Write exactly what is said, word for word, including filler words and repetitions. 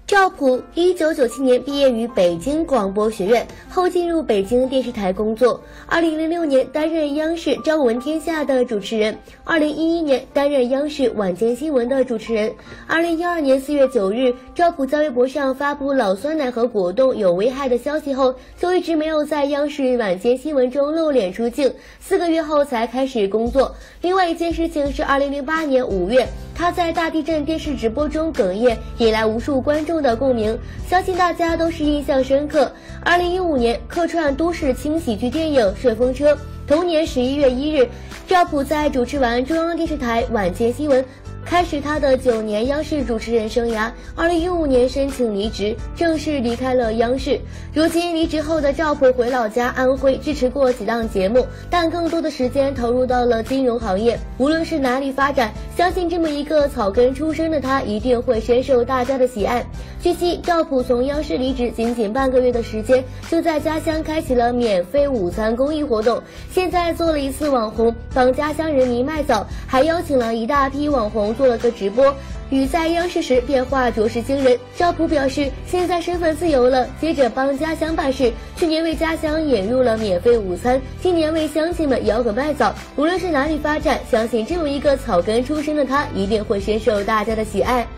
赵普一九九七年毕业于北京广播学院，后进入北京电视台工作。二零零六年担任央视《朝闻天下》的主持人，二零一一年担任央视晚间新闻的主持人。二零一二年四月九日，赵普在微博上发布老酸奶和果冻有危害的消息后，就一直没有在央视晚间新闻中露脸出镜，四个月后才开始工作。另外一件事情是二零零八年五月，他在大地震电视直播中哽咽，引来无数观众的共鸣，相信大家都是印象深刻。二零一五年客串都市轻喜剧电影《顺风车》，同年十一月一日，赵普在主持完中央电视台晚间新闻，开始他的九年央视主持人生涯。二零一五年申请离职，正式离开了央视。如今离职后的赵普回老家安徽，支持过几档节目，但更多的时间投入到了金融行业。无论是哪里发展，相信这么一个草根出身的他一定会深受大家的喜爱。据悉，赵普从央视离职仅仅半个月的时间，就在家乡开启了免费午餐公益活动，现在做了一次网红，帮家乡人民卖枣，还邀请了一大批网红做了个直播，与在央视时变化着实惊人。赵普表示，现在身份自由了，接着帮家乡办事，去年为家乡引入了免费午餐，今年为乡亲们吆喝卖枣。无论是哪里发展，相信这么一个草根出身的他，一定会深受大家的喜爱。